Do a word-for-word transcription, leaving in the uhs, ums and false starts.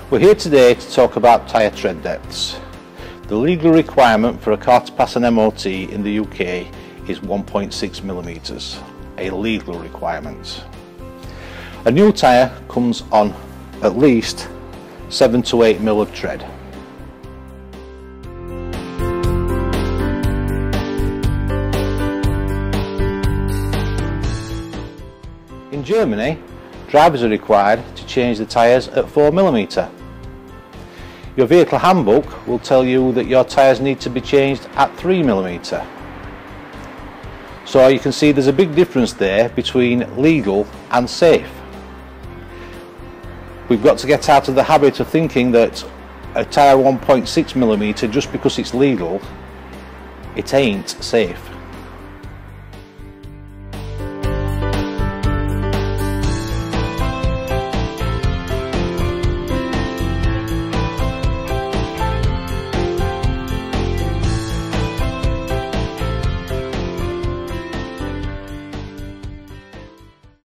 We're here today to talk about tyre tread depths. The legal requirement for a car to pass an M O T in the U K is one point six millimetres, a legal requirement. A new tyre comes on at least seven to eight mil of tread. In Germany, drivers are required to change the tyres at four millimetres. Your vehicle handbook will tell you that your tyres need to be changed at three millimetres. So you can see there's a big difference there between legal and safe. We've got to get out of the habit of thinking that a tyre one point six millimetres, just because it's legal, it ain't safe.